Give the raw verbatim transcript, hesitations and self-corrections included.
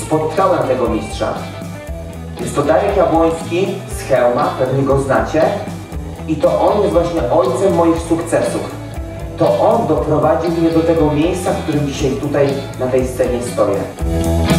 spotkałem tego mistrza. Jest to Darek Jabłoński z Chełma, pewnie go znacie. I to on jest właśnie ojcem moich sukcesów. To on doprowadził mnie do tego miejsca, w którym dzisiaj tutaj na tej scenie stoję.